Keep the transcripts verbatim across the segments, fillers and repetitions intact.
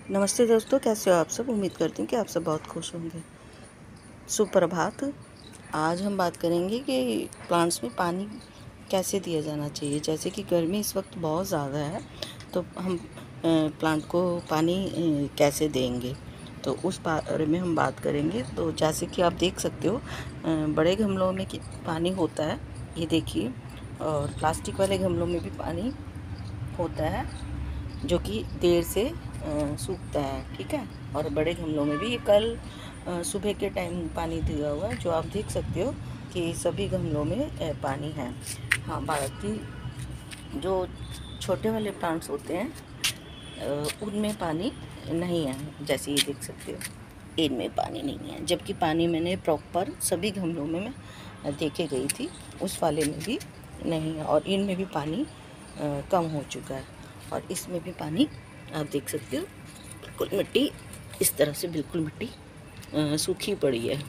नमस्ते दोस्तों, कैसे हो आप सब। उम्मीद करती हूँ कि आप सब बहुत खुश होंगे। सुप्रभात। आज हम बात करेंगे कि प्लांट्स में पानी कैसे दिया जाना चाहिए। जैसे कि गर्मी इस वक्त बहुत ज़्यादा है, तो हम प्लांट को पानी कैसे देंगे, तो उस बारे में हम बात करेंगे। तो जैसे कि आप देख सकते हो, बड़े गमलों में कि पानी होता है, ये देखिए, और प्लास्टिक वाले गमलों में भी पानी होता है जो कि देर से सूखता है, ठीक है। और बड़े गमलों में भी ये कल सुबह के टाइम पानी दिया हुआ है, जो आप देख सकते हो कि सभी गमलों में पानी है। हाँ, बाकी जो छोटे वाले प्लांट्स होते हैं उनमें पानी नहीं है, जैसे ये देख सकते हो, इनमें पानी नहीं है। जबकि पानी मैंने प्रॉपर सभी गमलों में मैं देखे गई थी, उस वाले में भी नहीं है, और इनमें भी पानी कम हो चुका है। और इसमें भी पानी आप देख सकते हो, बिल्कुल मिट्टी इस तरह से बिल्कुल मिट्टी सूखी पड़ी है।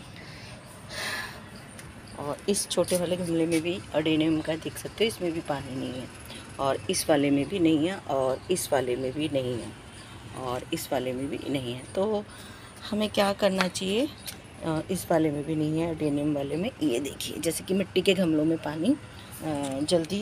और इस छोटे वाले गमले में भी अडेनियम का देख सकते हो, इसमें भी पानी नहीं है, और इस वाले में भी नहीं है, और इस वाले में भी नहीं है, और इस वाले में भी नहीं है। तो हमें क्या करना चाहिए। इस वाले में भी नहीं है, अडेनियम वाले में। ये देखिए, जैसे कि मिट्टी के गमलों में पानी जल्दी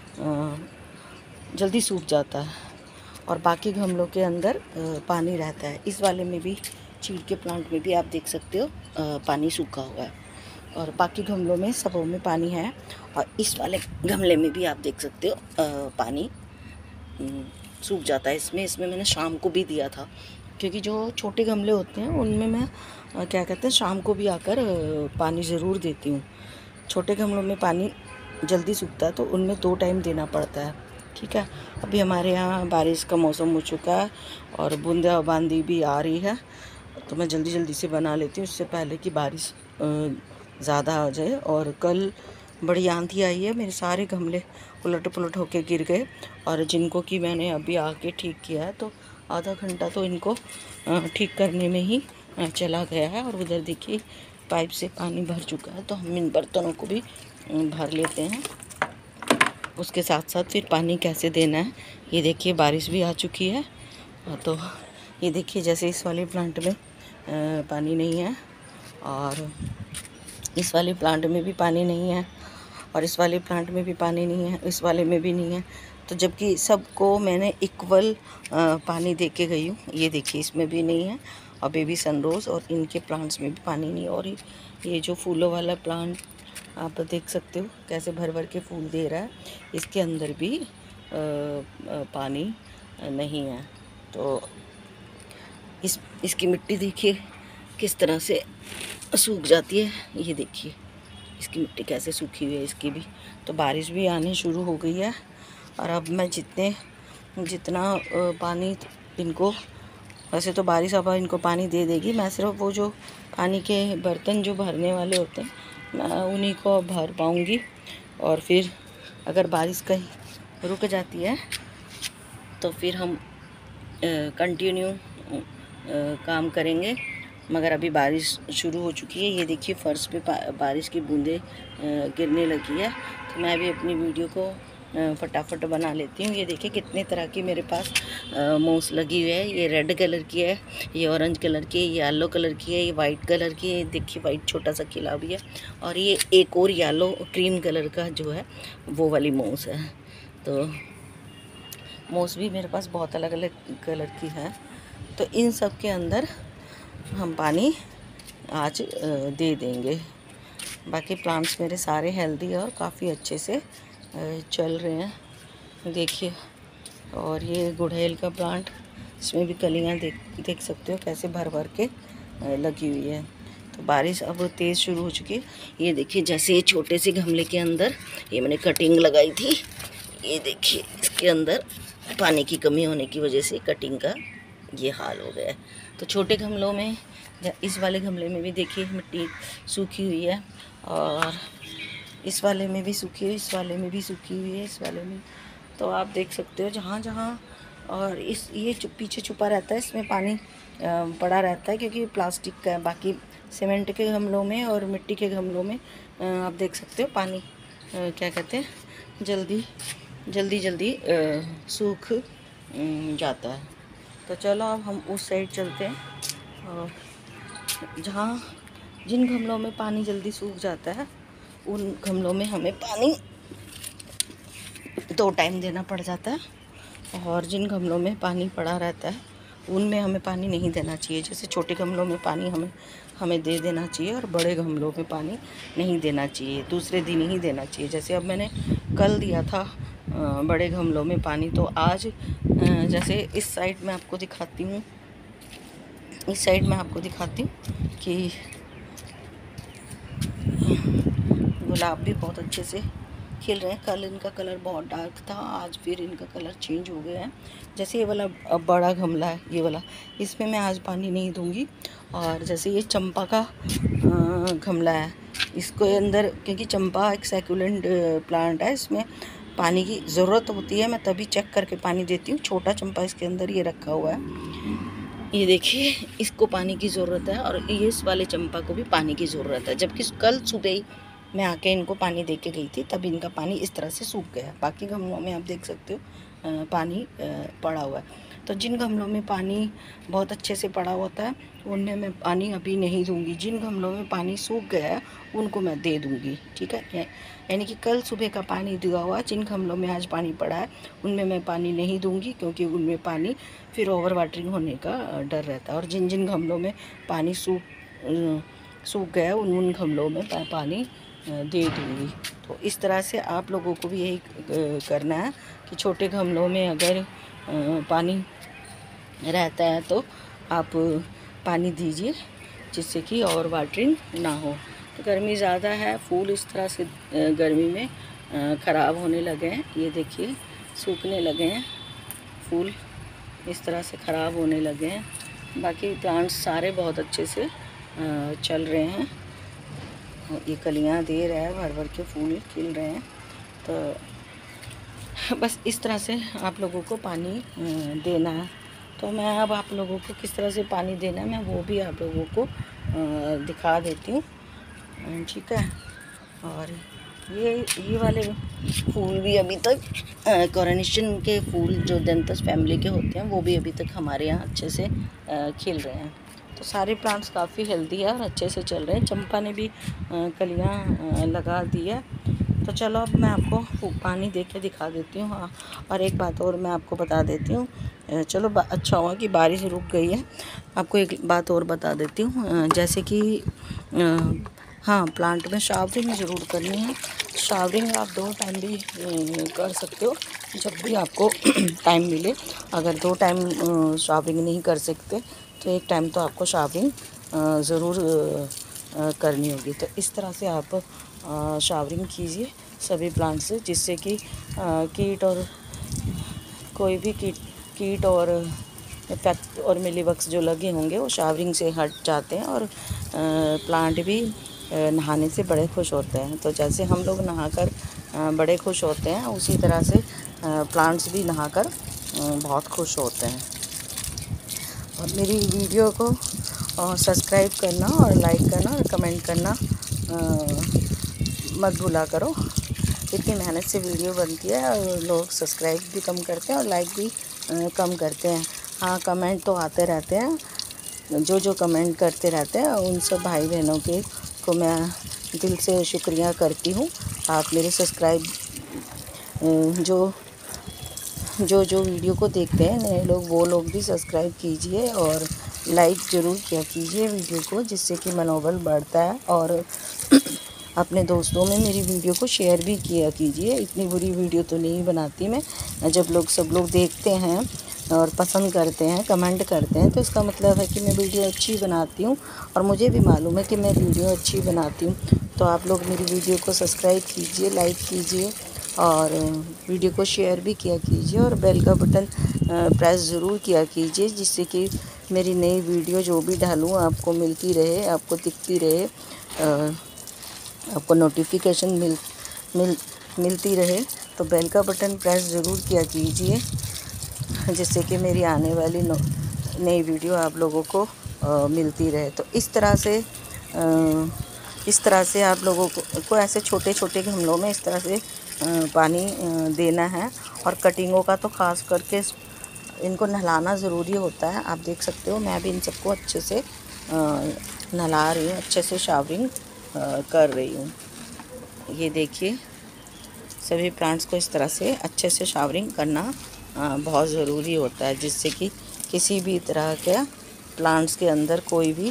जल्दी सूख जाता है, और बाकी गमलों के अंदर पानी रहता है। इस वाले में भी, चीड़ के प्लांट में भी आप देख सकते हो पानी सूखा हुआ है, और बाकी गमलों में सबों में पानी है। और इस वाले गमले में भी आप देख सकते हो पानी सूख जाता है। इसमें इसमें मैंने शाम को भी दिया था, क्योंकि जो छोटे गमले होते हैं उनमें मैं क्या कहते हैं शाम को भी आकर पानी ज़रूर देती हूँ। छोटे गमलों में पानी जल्दी सूखता है, तो उनमें दो टाइम देना पड़ता है, ठीक है। अभी हमारे यहाँ बारिश का मौसम हो चुका है, और बूंदाबांदी भी आ रही है, तो मैं जल्दी जल्दी से बना लेती हूँ, इससे पहले कि बारिश ज़्यादा आ जाए। और कल बड़ी आंधी आई है, मेरे सारे गमले उलट पुलट होके गिर गए, और जिनको कि मैंने अभी आके ठीक किया है, तो आधा घंटा तो इनको ठीक करने में ही चला गया है। और उधर देखिए पाइप से पानी भर चुका है, तो हम इन बर्तनों को भी भर लेते हैं। उसके साथ साथ फिर पानी कैसे देना है, ये देखिए, बारिश भी आ चुकी है। तो ये देखिए, जैसे इस वाले प्लांट में पानी नहीं है, और इस वाले प्लांट में भी पानी नहीं है, और इस वाले प्लांट में भी पानी नहीं है, इस वाले में भी नहीं है। तो जबकि सबको मैंने इक्वल पानी दे के गई हूँ। ये देखिए, इसमें भी नहीं है, और बेबी सनरोज़ और इनके प्लांट्स में भी पानी नहीं है। और ये जो फूलों वाला प्लांट आप देख सकते हो कैसे भर भर के फूल दे रहा है, इसके अंदर भी आ, आ, पानी नहीं है। तो इस इसकी मिट्टी देखिए किस तरह से सूख जाती है। ये देखिए इसकी मिट्टी कैसे सूखी हुई है, इसकी भी। तो बारिश भी आनी शुरू हो गई है, और अब मैं जितने जितना पानी इनको, वैसे तो बारिश अब इनको पानी दे देगी, मैं सिर्फ वो जो पानी के बर्तन जो भरने वाले होते हैं, मैं उन्हीं को भर पाऊँगी। और फिर अगर बारिश कहीं रुक जाती है तो फिर हम कंटिन्यू काम करेंगे। मगर अभी बारिश शुरू हो चुकी है, ये देखिए फर्श पे बारिश की बूंदें गिरने लगी है। तो मैं भी अपनी वीडियो को फटाफट बना लेती हूँ। ये देखिए कितने तरह की मेरे पास मोस लगी हुई है। ये रेड कलर की है, ये ऑरेंज कलर की है, ये येलो कलर की है, ये वाइट कलर की है। देखिए वाइट छोटा सा खिला भी है, और ये एक और येलो क्रीम कलर का जो है वो वाली मोस है। तो मोस भी मेरे पास बहुत अलग अलग कलर की है। तो इन सब के अंदर हम पानी आज दे देंगे। बाकी प्लांट्स मेरे सारे हेल्दी और काफ़ी अच्छे से चल रहे हैं, देखिए। और ये गुड़हल का प्लांट, इसमें भी कलियां देख देख सकते हो कैसे भर भर के लगी हुई है। तो बारिश अब तेज़ शुरू हो चुकी है। ये देखिए, जैसे ये छोटे से गमले के अंदर ये मैंने कटिंग लगाई थी, ये देखिए इसके अंदर पानी की कमी होने की वजह से कटिंग का ये हाल हो गया है। तो छोटे गमलों में, इस वाले गमले में भी देखिए मिट्टी सूखी हुई है, और इस वाले में भी सूखी हुई, इस वाले में भी सूखी हुई है, इस वाले में। तो आप देख सकते हो जहाँ जहाँ, और इस ये चुप पीछे छुपा रहता है, इसमें पानी पड़ा रहता है क्योंकि प्लास्टिक का है। बाकी सीमेंट के गमलों में और मिट्टी के गमलों में आप देख सकते हो पानी क्या कहते हैं जल्दी जल्दी जल्दी सूख जाता है। तो चलो अब हम उस साइड चलते हैं, और जहाँ जिन गमलों में पानी जल्दी सूख जाता है उन गमलों में हमें पानी दो टाइम देना पड़ जाता है, और जिन गमलों में पानी पड़ा रहता है उनमें हमें पानी नहीं देना चाहिए। जैसे छोटे गमलों में पानी हमें हमें दे देना चाहिए, और बड़े गमलों में पानी नहीं देना चाहिए, दूसरे दिन ही देना चाहिए। जैसे अब मैंने कल दिया था बड़े गमलों में पानी, तो आज जैसे इस साइड में आपको दिखाती हूँ, इस साइड में आपको दिखाती हूँ कि गुलाब भी बहुत अच्छे से खिल रहे हैं। कल इनका कलर बहुत डार्क था, आज फिर इनका कलर चेंज हो गया है। जैसे ये वाला बड़ा गमला है, ये वाला, इसमें मैं आज पानी नहीं दूंगी। और जैसे ये चंपा का गमला है, इसको अंदर, क्योंकि चंपा एक सैकुलेंट प्लांट है, इसमें पानी की ज़रूरत होती है, मैं तभी चेक करके पानी देती हूँ। छोटा चंपा इसके अंदर ये रखा हुआ है, ये देखिए, इसको पानी की ज़रूरत है, और ये इस वाले चंपा को भी पानी की ज़रूरत है। जबकि कल सुबह ही मैं आके इनको पानी दे के गई थी, तब इनका पानी इस तरह से सूख गया। बाकी गमलों में आप देख सकते हो पानी पड़ा हुआ है। तो जिन गमलों में पानी बहुत अच्छे से पड़ा होता है उनमें मैं पानी अभी नहीं दूंगी। जिन गमलों में पानी सूख गया है उनको मैं दे दूंगी, ठीक है। यानी कि कल सुबह का पानी दिया हुआ, जिन गमलों में आज पानी पड़ा है उनमें मैं पानी नहीं दूंगी, क्योंकि उनमें पानी फिर ओवर वाटरिंग होने का डर रहता है। और जिन जिन गमलों में पानी सूख सूख गया उन उन गमलों में पानी दे दूँगी। तो इस तरह से आप लोगों को भी यही करना है कि छोटे गमलों में अगर पानी रहता है तो आप पानी दीजिए, जिससे कि और वाटरिंग ना हो। तो गर्मी ज़्यादा है, फूल इस तरह से गर्मी में ख़राब होने लगे हैं। ये देखिए, सूखने लगे हैं फूल, इस तरह से ख़राब होने लगे हैं। बाकी प्लांट्स सारे बहुत अच्छे से चल रहे हैं, ये कलियां दे रहा है, भर भर के फूल खिल रहे हैं। तो बस इस तरह से आप लोगों को पानी देना है। तो मैं अब आप लोगों को किस तरह से पानी देना है मैं वो भी आप लोगों को दिखा देती हूँ, ठीक है। और ये ये वाले फूल भी अभी तक कोरोनेशन के फूल जो डेंथस फैमिली के होते हैं वो भी अभी तक हमारे यहाँ अच्छे से खिल रहे हैं। तो सारे प्लांट्स काफ़ी हेल्दी है और अच्छे से चल रहे हैं। चंपा ने भी कलियां लगा दी है। तो चलो अब मैं आपको पानी दे के दिखा देती हूँ। हाँ, और एक बात और मैं आपको बता देती हूँ, चलो अच्छा हुआ कि बारिश रुक गई है। आपको एक बात और बता देती हूँ, जैसे कि हाँ, प्लांट में शावरिंग ज़रूर करनी है। शावरिंग आप दो टाइम भी कर सकते हो, जब भी आपको टाइम मिले। अगर दो टाइम शावरिंग नहीं कर सकते तो एक टाइम तो आपको शावरिंग ज़रूर करनी होगी। तो इस तरह से आप शावरिंग कीजिए सभी प्लांट से, जिससे कि कीट और कोई भी कीट कीट और इफेक्ट और मिलीबग्स जो लगे होंगे वो शावरिंग से हट जाते हैं, और प्लांट भी नहाने से बड़े खुश होते हैं। तो जैसे हम लोग नहाकर बड़े खुश होते हैं, उसी तरह से प्लांट्स भी नहाकर बहुत खुश होते हैं। और मेरी वीडियो को सब्सक्राइब करना और लाइक करना और कमेंट करना मत भूला करो। इतनी मेहनत से वीडियो बनती है और लोग सब्सक्राइब भी कम करते हैं और लाइक भी कम करते हैं। हाँ, कमेंट तो आते रहते हैं, जो जो कमेंट करते रहते हैं उन सब भाई बहनों के को मैं दिल से शुक्रिया करती हूँ। आप मेरे सब्सक्राइब जो जो जो वीडियो को देखते हैं नए लोग, वो लोग भी सब्सक्राइब कीजिए और लाइक ज़रूर किया कीजिए वीडियो को, जिससे कि मनोबल बढ़ता है। और अपने दोस्तों में मेरी वीडियो को शेयर भी किया कीजिए। इतनी बुरी वीडियो तो नहीं बनाती मैं। जब लोग सब लोग देखते हैं और पसंद करते हैं, कमेंट करते हैं, तो इसका मतलब है कि मैं वीडियो अच्छी बनाती हूँ, और मुझे भी मालूम है कि मैं वीडियो अच्छी बनाती हूँ। तो आप लोग मेरी वीडियो को सब्सक्राइब कीजिए, लाइक कीजिए और वीडियो को शेयर भी किया कीजिए, और बेल का बटन प्रेस ज़रूर किया कीजिए, जिससे कि मेरी नई वीडियो जो भी डालूँ आपको मिलती रहे, आपको दिखती रहे, आपको नोटिफिकेशन मिल मिल मिलती रहे। तो बेल का बटन प्रेस ज़रूर किया कीजिए, जिससे कि मेरी आने वाली नई वीडियो आप लोगों को आ, मिलती रहे। तो इस तरह से आ, इस तरह से आप लोगों को, को ऐसे छोटे छोटे गमलों में इस तरह से आ, पानी आ, देना है। और कटिंगों का तो ख़ास करके इनको नहलाना ज़रूरी होता है। आप देख सकते हो मैं भी इन सबको अच्छे से नहला रही हूँ, अच्छे से शावरिंग कर रही हूँ। ये देखिए सभी प्लांट्स को इस तरह से अच्छे से शावरिंग करना बहुत ज़रूरी होता है, जिससे कि किसी भी तरह के प्लांट्स के अंदर कोई भी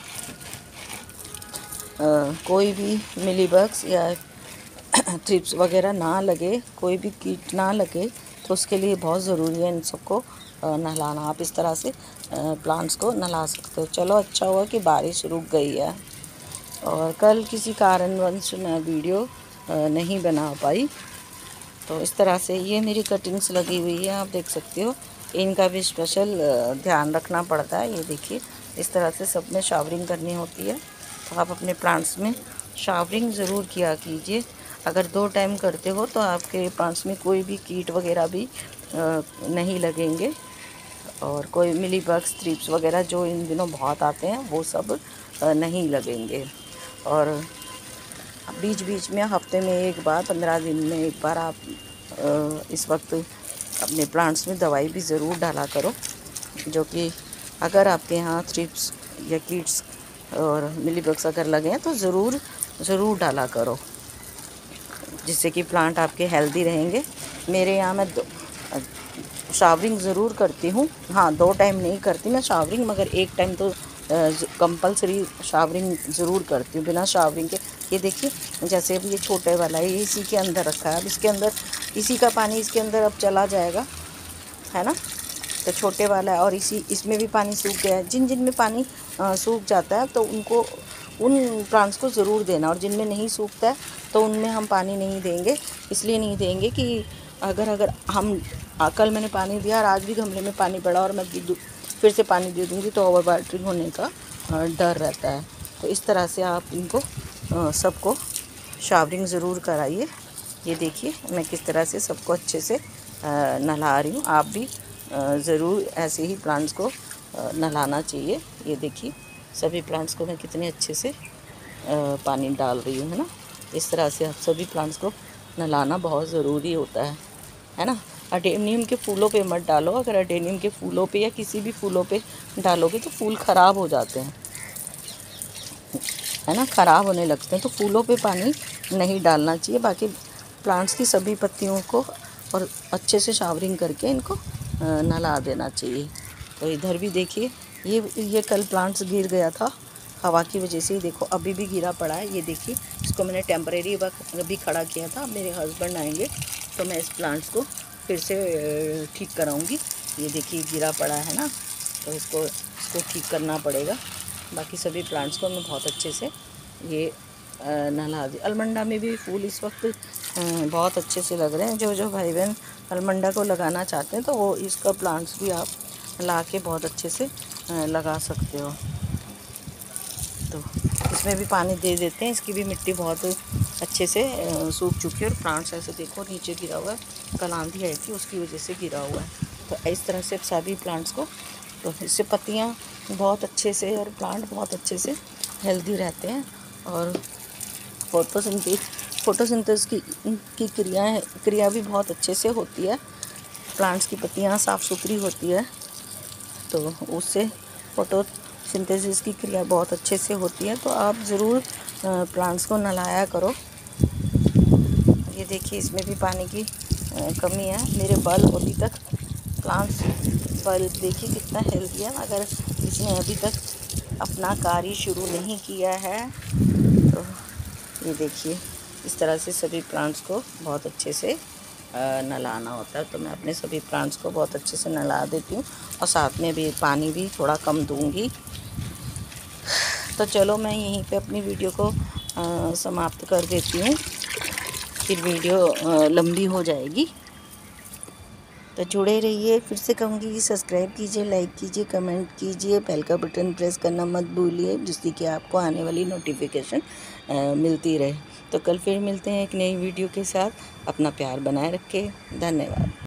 आ, कोई भी मिलीबग्स या थ्रिप्स वगैरह ना लगे, कोई भी कीट ना लगे। तो उसके लिए बहुत ज़रूरी है इन सबको नहलाना। आप इस तरह से प्लांट्स को नहला सकते हो। चलो अच्छा हुआ कि बारिश रुक गई है, और कल किसी कारणवश मैं वीडियो नहीं बना पाई। तो इस तरह से ये मेरी कटिंग्स लगी हुई है, आप देख सकते हो। इनका भी स्पेशल ध्यान रखना पड़ता है। ये देखिए इस तरह से सब में शावरिंग करनी होती है। तो आप अपने प्लांट्स में शावरिंग ज़रूर किया कीजिए। अगर दो टाइम करते हो तो आपके प्लांट्स में कोई भी कीट वगैरह भी नहीं लगेंगे, और कोई मिलीबग्स थ्रिप्स वगैरह जो इन दिनों बहुत आते हैं वो सब नहीं लगेंगे। और बीच बीच में हफ्ते में एक बार, पंद्रह दिन में एक बार आप इस वक्त अपने प्लांट्स में दवाई भी ज़रूर डाला करो, जो कि अगर आपके यहाँ थ्रिप्स या कीट्स और मिलीबग्स अगर लगे हैं तो ज़रूर ज़रूर डाला करो, जिससे कि प्लांट आपके हेल्दी रहेंगे। मेरे यहाँ मैं शावरिंग ज़रूर करती हूँ। हाँ, दो टाइम नहीं करती मैं शावरिंग, मगर एक टाइम तो कंपलसरी शावरिंग ज़रूर करती हूँ बिना शावरिंग के। ये देखिए जैसे अब ये छोटे वाला है, इसी के अंदर रखा है। अब इसके अंदर इसी का पानी इसके अंदर अब चला जाएगा, है ना। तो छोटे वाला है और इसी इसमें भी पानी सूख गया है। जिन जिन में पानी सूख जाता है तो उनको उन प्लांट्स को ज़रूर देना, और जिनमें नहीं सूखता है तो उनमें हम पानी नहीं देंगे। इसलिए नहीं देंगे कि अगर अगर हम कल मैंने पानी दिया और आज भी गमले में पानी पड़ा और मैं फिर से पानी दे दूँगी तो ओवर वाटरिंग होने का डर रहता है। तो इस तरह से आप इनको सबको शावरिंग ज़रूर कराइए। ये देखिए मैं किस तरह से सबको अच्छे से नहला रही हूँ। आप भी ज़रूर ऐसे ही प्लांट्स को नहलाना चाहिए। ये देखिए सभी प्लांट्स को मैं कितने अच्छे से पानी डाल रही हूँ, है ना। इस तरह से आप सभी प्लांट्स को नहलाना बहुत ज़रूरी होता है, है ना। अडेनियम के फूलों पे मत डालो। अगर अडेनियम के फूलों पे या किसी भी फूलों पे डालोगे तो फूल ख़राब हो जाते हैं, है ना, ख़राब होने लगते हैं। तो फूलों पे पानी नहीं डालना चाहिए। बाकी प्लांट्स की सभी पत्तियों को और अच्छे से शावरिंग करके इनको नहला देना चाहिए। तो इधर भी देखिए ये ये कल प्लांट्स गिर गया था हवा की वजह से। देखो अभी भी गिरा पड़ा है। ये देखिए इसको मैंने टेम्परेरी अभी खड़ा किया था। मेरे हस्बैंड आएंगे तो मैं इस प्लांट्स को फिर से ठीक कराऊंगी। ये देखिए गिरा पड़ा है ना, तो इसको इसको ठीक करना पड़ेगा। बाकी सभी प्लांट्स को मैं बहुत अच्छे से ये नहला दी। अलमंडा में भी फूल इस वक्त बहुत अच्छे से लग रहे हैं। जो जो भाई बहन अलमंडा को लगाना चाहते हैं तो वो इसका प्लांट्स भी आप ला के बहुत अच्छे से लगा सकते हो। तो इसमें भी पानी दे देते हैं। इसकी भी मिट्टी बहुत अच्छे से सूख चुकी है और प्लांट्स ऐसे देखो नीचे गिरा हुआ है। कल आंधी आई थी उसकी वजह से गिरा हुआ है। तो इस तरह से सभी प्लांट्स को, तो इससे पत्तियाँ बहुत अच्छे से और प्लांट बहुत अच्छे से हेल्दी रहते हैं। और फोटोसिंथेसिस फोटोसिंथेसिस की की क्रिया क्रिया भी बहुत अच्छे से होती है। प्लांट्स की पत्तियाँ साफ़ सुथरी होती है, तो उससे फोटोसिंथेसिस की क्रिया बहुत अच्छे से होती है। तो आप ज़रूर प्लांट्स को नहलाया करो। ये देखिए इसमें भी पानी की कमी है। मेरे बल्ब अभी तक प्लांट्स बल्ब देखिए कितना हेल्दी है। अगर इसने अभी तक अपना कार्य शुरू नहीं किया है तो ये देखिए इस तरह से सभी प्लांट्स को बहुत अच्छे से नहलाना होता है। तो मैं अपने सभी प्लांट्स को बहुत अच्छे से नहला देती हूँ और साथ में भी पानी भी थोड़ा कम दूँगी। तो चलो मैं यहीं पे अपनी वीडियो को आ, समाप्त कर देती हूँ, फिर वीडियो आ, लंबी हो जाएगी। तो जुड़े रहिए। फिर से कहूँगी कि सब्सक्राइब कीजिए, लाइक कीजिए, कमेंट कीजिए, बेल का बटन प्रेस करना मत भूलिए, जिससे कि आपको आने वाली नोटिफिकेशन मिलती रहे। तो कल फिर मिलते हैं एक नई वीडियो के साथ। अपना प्यार बनाए रखें। धन्यवाद।